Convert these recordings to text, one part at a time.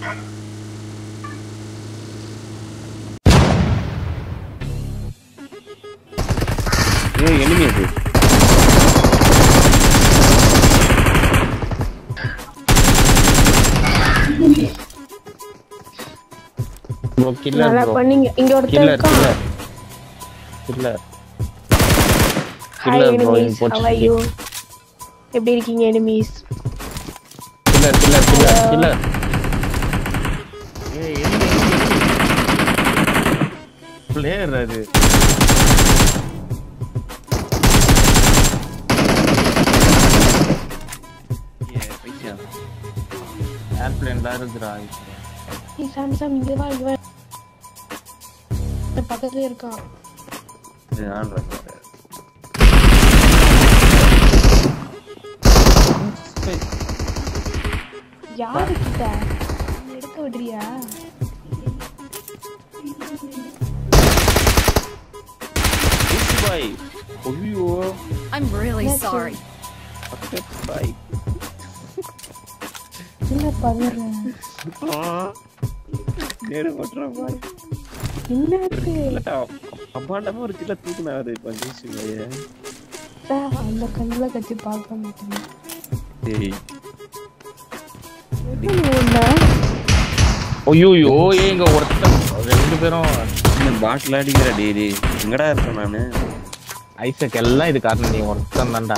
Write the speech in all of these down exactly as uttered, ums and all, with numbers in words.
ஏய் எனிமி அது. Bro killer bro. நல்லா பண்ணீங்க. இங்க ஒருத்தன் இருக்கான். Killer. Killer bro import. How are you? எப்படி இருக்கீங்க enemies? Killer killer killer killer. ஏய் எனிமி பிளேயர் அது. ஏ பையா. ஏர்ப்ளேன் ல இருக்குடா. நீ சாம்சங் இங்க வா இங்க வா. பக்கத்துல இருக்கான். நான் வரேன். யாரு கிட்ட எடுக்க விடுறியா? பாய். ஐயோ. I'm really sorry. Okay bye. என்ன பண்ற? நேரே போட்றா பாய். என்னது? அம்மாடமா ஒரு கில்ல தூக்குனாரு பஞ்சிச்சுங்க. சா அந்த கண்ணுல கட்டி பார்க்க மாட்டேன். டேய். ஐயோயோ ஏங்க ஒருத்தன் ரெண்டு பேரும் இந்த பாட்டில் அடிக்கிற டேய் எங்கடா இருக்கேன் நானு? ஐசக் எல்லாம் இது காரணம் நீ ஒருத்தன் தான்டா.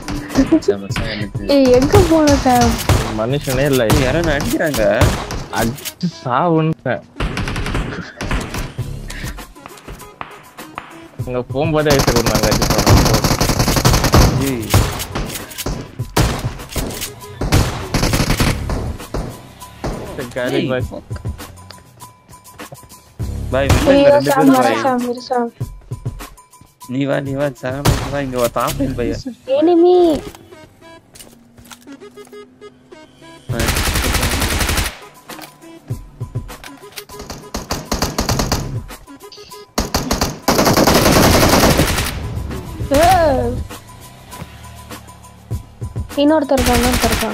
ஏய் எங்க போறடா? மனுஷனே இல்ல. யாரோ அடிக்குறாங்க. அடிச்சு சாவுன்னு. அங்க போகும்போது ஐசக் கொண்டாங்க அடிச்சு போறாங்க. ஏய் गाड़ी भाई भाई ரெண்டு பேரும் भाई சாமி சாமி நீ வா நீ வா சாமி வா இங்க வா தாப்பேன் பையா எனிமி இன்னொருத்தர் இருக்கான் இன்னொருத்தர் இருக்கான்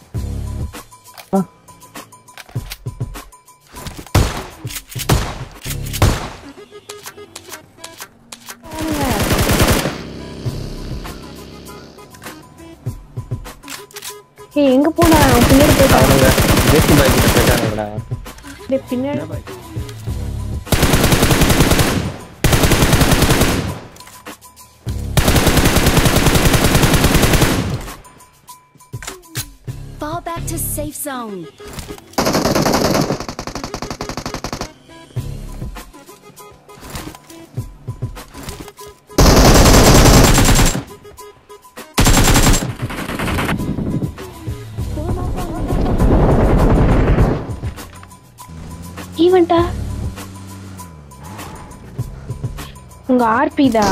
ஏய் எங்க போனா பின்னாடி போறாங்க ஜெஸ்ட் பைக் கிட்ட போறாங்கடா டேய் பின்னாடி fall back to safe zone. ஈவென்ட்டா உங்க ஆர்பி தா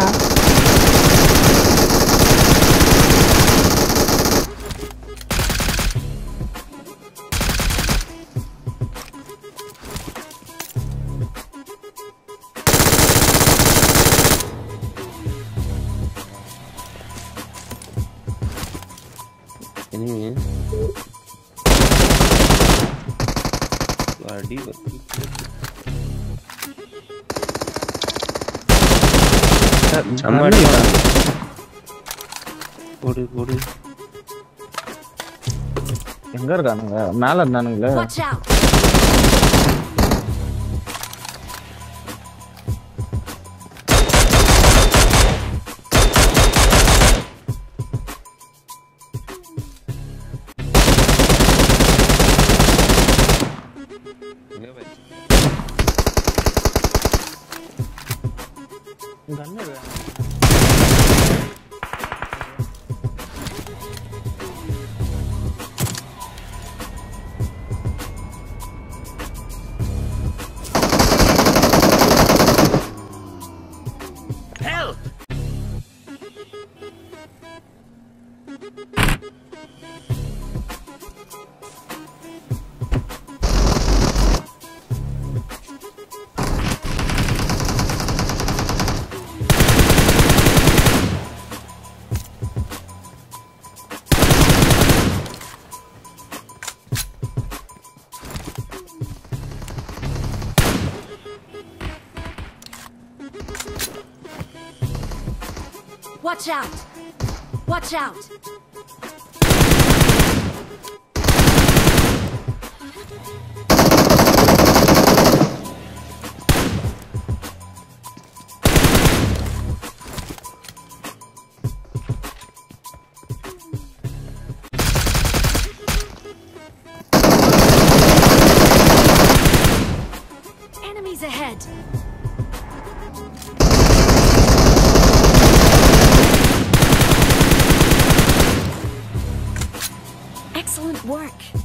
ini Ladi betul. Sama dia. Odu odu. எங்க இருக்கானுங்க மேல இருந்தானுங்களே Watch out! Watch out! Enemies ahead! Excellent work!